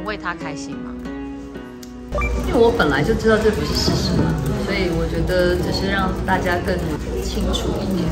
为他开心吗？ 因为我本来就知道这不是事实嘛，所以我觉得只是让大家更清楚一点。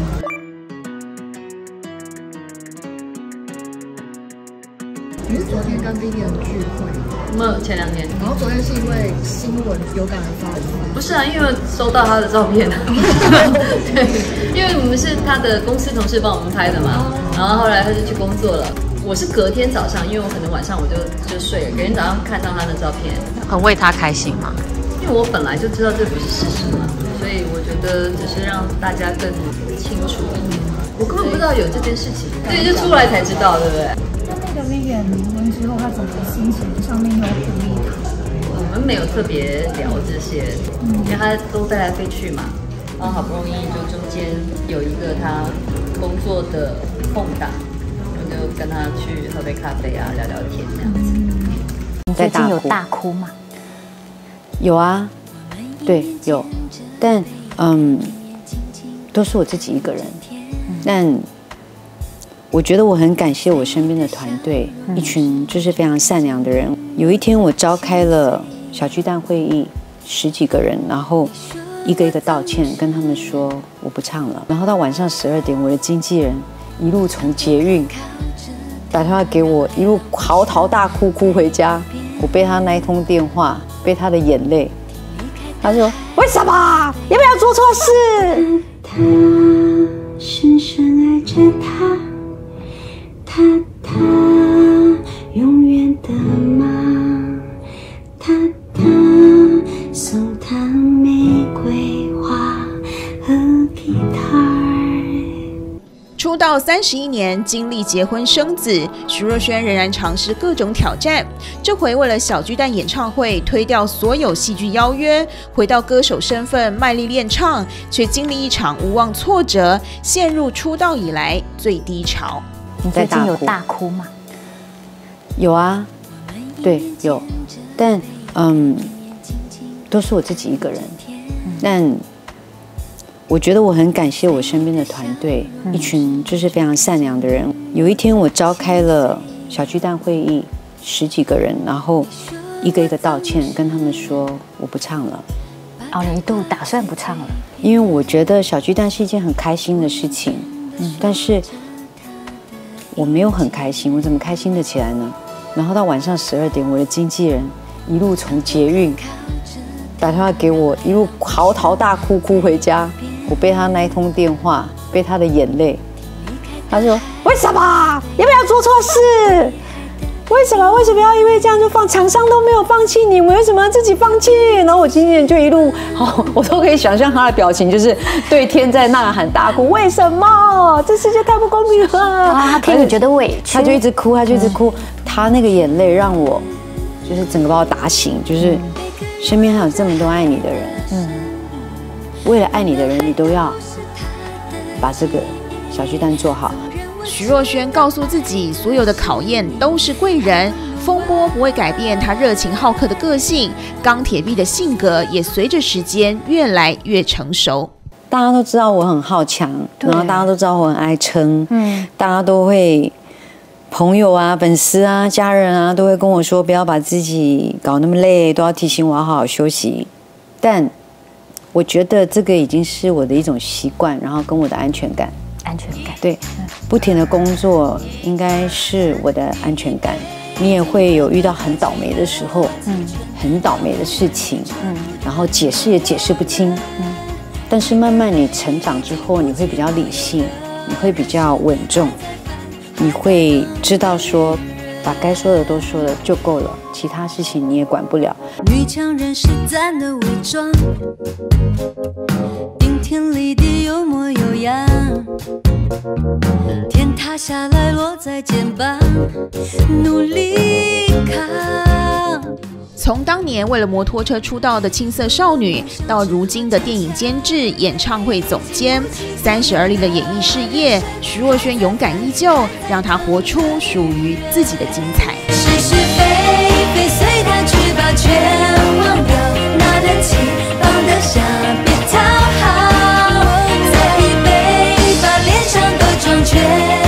你是昨天跟 Vivian 聚会？ 没有，前2天。 然后昨天是因为新闻有感而发的吗？ 不是啊，因为收到他的照片啊。对，因为我们是他的公司同事帮我们拍的嘛，然后后来他就去工作了。我是隔天早上，因为我可能晚上我就睡了，隔天早上看到他的照片， 很为他开心吗？ 因为我本来就知道这不是事实嘛，所以我觉得只是让大家更清楚一点。我根本不知道有这件事情，对，就出来才知道，对不对？ 那个 Vivian 离婚之后，他怎么心情上面有鼓励他？ 我们没有特别聊这些，因为他都飞来飞去嘛，然后好不容易就中间有一个他工作的空档，我就跟他去喝杯咖啡啊，聊聊天这样子。 你最近有大哭吗？ 有啊，对，有，但都是我自己一个人。但我觉得我很感谢我身边的团队，一群就是非常善良的人。有一天我召开了小巨蛋会议，10几个人，然后一个一个道歉，跟他们说我不唱了。然后到晚上12点，我的经纪人一路从捷运打电话给我，一路嚎啕大哭回家。我被他那一通电话，被他的眼泪，他说为什么？要不要做错事？ 他深深爱着他，他永远的吗？他送他玫瑰花和吉他。 出道31年，经历结婚生子，徐若瑄仍然尝试各种挑战。这回为了小巨蛋演唱会，推掉所有戏剧邀约，回到歌手身份卖力练唱，却经历一场无望挫折，陷入出道以来最低潮。 你最近有大哭吗？ 有啊，对，有，但都是我自己一个人。但我觉得我很感谢我身边的团队，一群就是非常善良的人。有一天我召开了小巨蛋会议，10几个人，然后一个一个道歉，跟他们说我不唱了。 哦，你一度打算不唱了？ 因为我觉得小巨蛋是一件很开心的事情，但是我没有很开心，我怎么开心得起来呢？然后到晚上12点，我的经纪人一路从捷运打电话给我，一路嚎啕大哭回家。我被他那一通电话，被他的眼泪，他说为什么？要不要做错事？为什么要因为这样就放？厂商都没有放弃你，为什么要自己放弃？然后我经纪人就一路，我都可以想象他的表情，就是对天在呐喊大哭，为什么？这世界太不公平了！ 他听你觉得委屈， 他就一直哭，他那个眼泪让我就是整个把我打醒，就是身边还有这么多爱你的人，为了爱你的人，你都要把这个小巨蛋做好。 徐若瑄告诉自己，所有的考验都是贵人，风波不会改变她热情好客的个性，钢铁臂的性格也随着时间越来越成熟。 大家都知道我很好强，然后大家都知道我很爱撑，大家都会，朋友啊、粉丝啊、家人啊，都会跟我说不要把自己搞那么累，都要提醒我要好好休息。但我觉得这个已经是我的一种习惯，然后跟我的安全感。对，不停的工作应该是我的安全感。你也会有遇到很倒霉的时候，很倒霉的事情，然后解释也解释不清，但是慢慢你成长之后，你会比较理性，你会比较稳重，你会知道说，把该说的都说了就够了，其他事情你也管不了。 女强人是咱的伪装，顶天立地有模有样，天塌下来落在肩膀，努力扛。 从当年为了摩托车出道的青涩少女，到如今的电影监制、演唱会总监，30而立的演艺事业，徐若瑄勇敢依旧，让她活出属于自己的精彩。 是是非非随它去吧，全忘掉，拿得起放得下，别讨好，再一杯把脸上都装全。